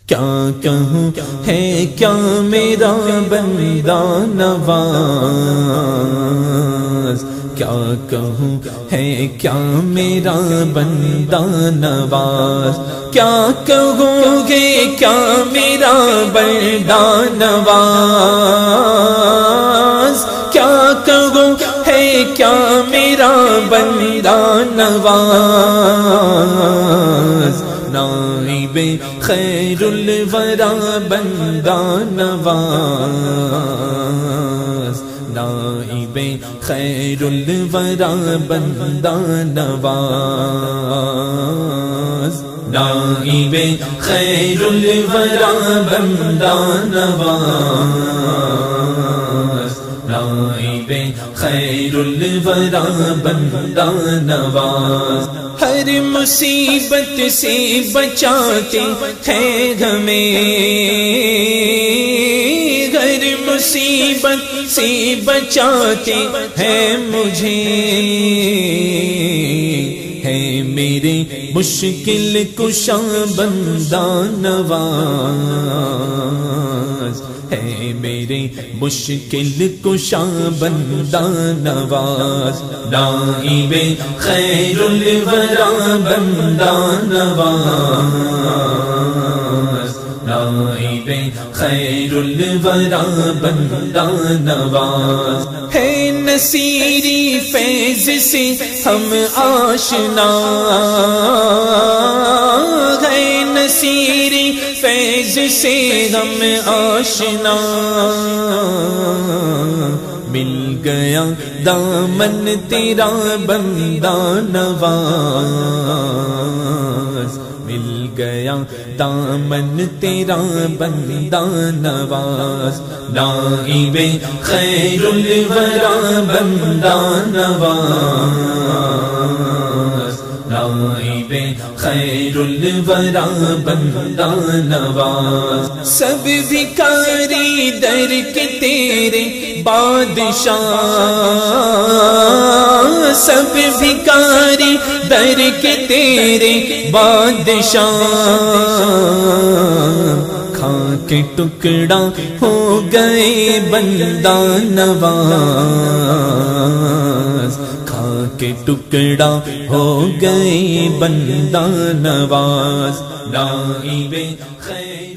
کیا کہوں ہے کیا میرا بندہ نواز، کیا کہوں ہے کیا میرا بندہ نواز، کیا کہوں گے کیا میرا بندہ نواز، کیا کہوں ہے کیا میرا بندہ نواز، نائب خیر الورا بندہ نواز، نائب خیر الورا بندہ نواز، نائب خیر الورا بندہ نواز، نائب خیر الورا بندہ نواز، ہر مصیبت سے بچاتے ہیں ہمیں، ہر مصیبت سے بچاتے ہیں مجھے، ہے میرے مشکل کشا بندہ نواز، ہے میرے مشکل کشا بندہ نواز، نائب خیر الورا بندہ نواز، نائب خیر الورا بندہ نواز، ہے نصیری فیض سے ہم آشنا، ہے نصیری فیض سے ہم آشنا، مل گیا دامن تیرا بندہ نواز، مل گیا دامن تیرا بندہ نواز، نائب خیر الورا بندہ نواز، نائب خیر الورا بندہ نواز، سب بھکاری در کے تیرے بادشاہ، سب بھکاری در کے تیرے بادشاہ، کھا کے ٹکڑا ہو گئے بندہ نواز، کھا کے ٹکڑا ہو گئے بندہ نواز، نائب خیر